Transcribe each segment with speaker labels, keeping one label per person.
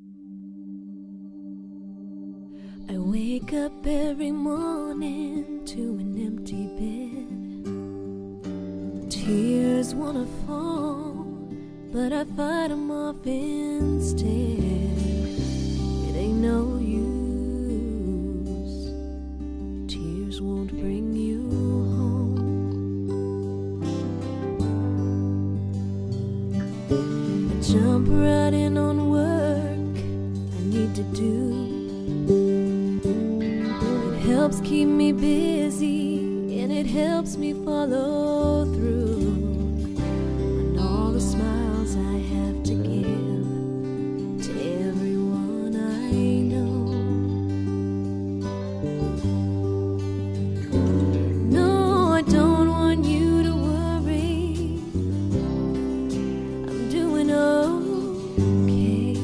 Speaker 1: I wake up every morning to an empty bed. Tears wanna fall, but I fight them off instead. It ain't no use, tears won't bring you home. I jump right in on work I need to do. Helps keep me busy, and it helps me follow through on all the smiles I have to give to everyone I know. No, I don't want you to worry, I'm doing okay.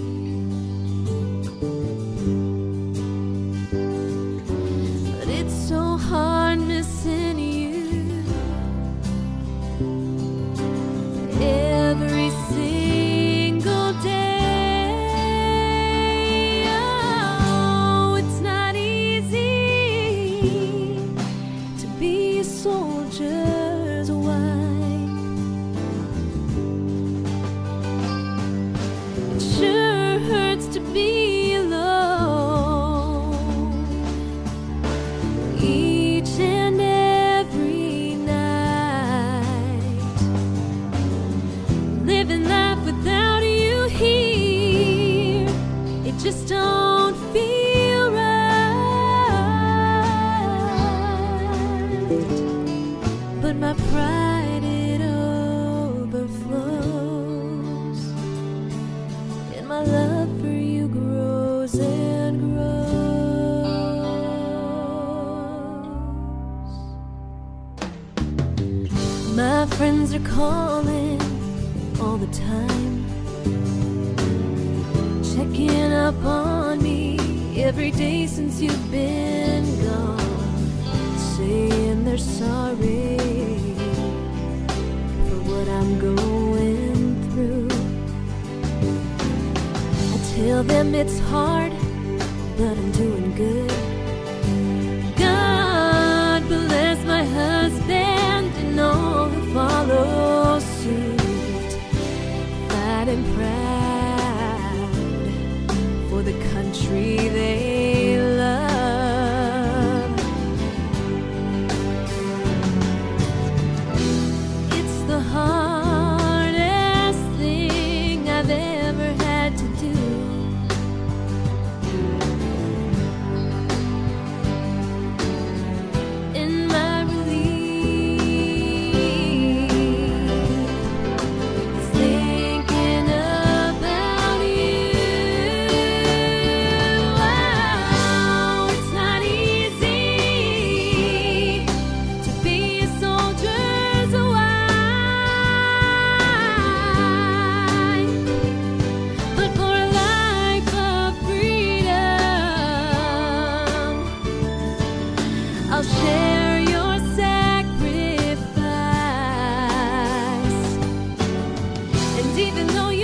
Speaker 1: It's so hard missing you every single day. Oh, it's not easy to be a soldier's wife. It sure hurts to be alone each and every night, living life without you here. It just don't feel right, but my pride, it overflows, and my love for you grows and grows. My friends are calling all the time, checking up on me every day since you've been gone, saying they're sorry for what I'm going through. I tell them it's hard, but I'm doing good. God bless my husband and all who follow suit, fighting proud for the country they love. It's the hardest thing I've ever had to do. In my relief, thinking about you. Wow, it's not easy to be a soldier's wife, but for a life of freedom, I'll share your sacrifice. And even though